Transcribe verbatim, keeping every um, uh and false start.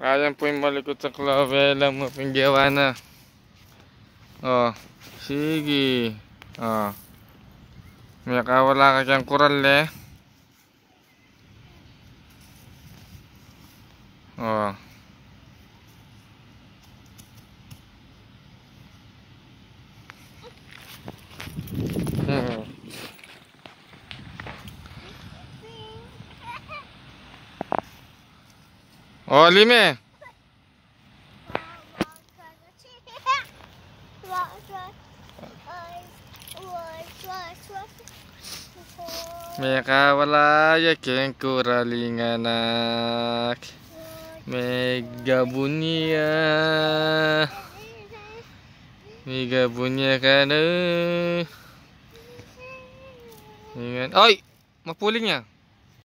Ayan po yung malikot sa Clovel. Alam mo, pinggawa na. Oh, sige. Oh. May kawala ka kang kural eh. Oh. Hmm. Oh, lime. May kawala ya keng kuraling anak. May gabunya. May gabunya ka na. Ayan. Ay! Mapuling niya.